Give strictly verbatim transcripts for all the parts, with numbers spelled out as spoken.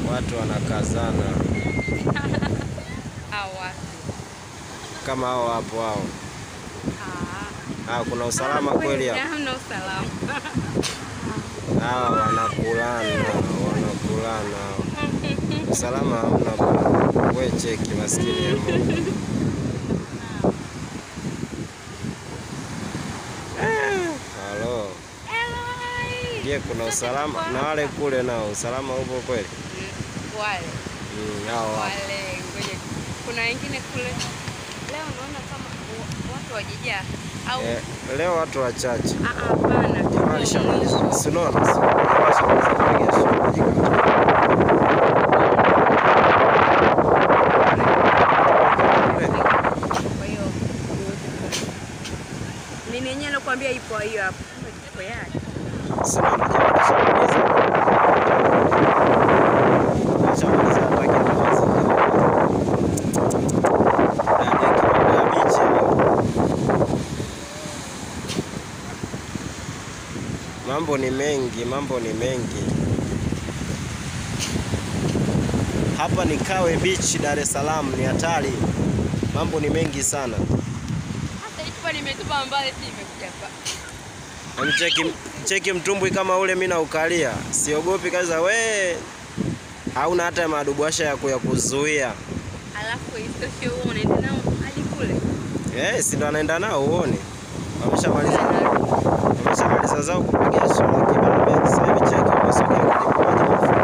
Watu wanakazana. Hao watu. Kama hao hapo hao. Ah. Ah, kuna usalama kweli hapo? Hamna usalama. Ah, wanakulana, wanakulana. Usalama hamna bwana. Wewe cheki maskini ya Mungu. Halo. Je, kuna usalama na wale kule nao usalama upo kweli? Wale. Mm, hao wale ngoja. Kuna wengine kule. Leo unaona kama watu wajijaa au eh, leo watu wachache. Ah ah, hapana. Jamani shamaliza. Sinaona sinaona shamaliza kupiga shughuli. Kwa hiyo nini yenyewe nakwambia ipo hiyo hapo. Ipo yake. Sinaona jamani shamaliza. Shamaliza ataki nafasi. Mambo ni mengi, mambo ni mengi. Hapa ni Kawe Beach, Dar es Salaam, ni hatari. Mambo ni mengi sana. Hata ipo nimetupa mbali pia imekuja hapa. Mcheki cheki mtumbwi kama ule mimi na ukalia. Siogopi kaza we. Hauna hata madubwasha ya kuzuia. Alafu isitoshe wewe unaenda nao hadi kule. Eh, si ndo anaenda nao uone. Wameshamaliza. Wameshamaliza zao kupiga shule kibao. Sasa hivi cheki wamesogea karibu maji mafuta.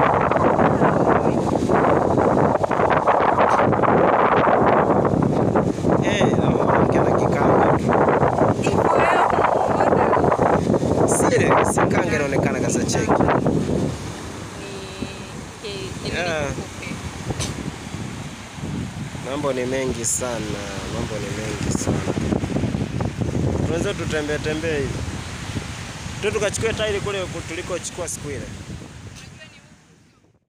Eh, hao wanaongea kikanga tu. Ipo wewe. Sile, si kanga inaonekana kasa cheki. Ni Yeah. Mambo ni mengi sana, mambo ni mengi sana. Tunaweza tutembee tembee hivi. Tu tukachukue tairi kule tulikochukua siku ile.